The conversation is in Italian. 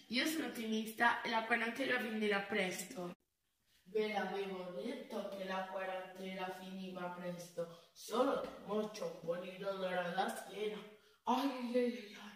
Io sono ottimista e la quarantena finirà presto. Ve l'avevo detto che la quarantena finiva presto, solo che mo c'ho un po' di dolore alla schiena. Ai, ai, ai, ai.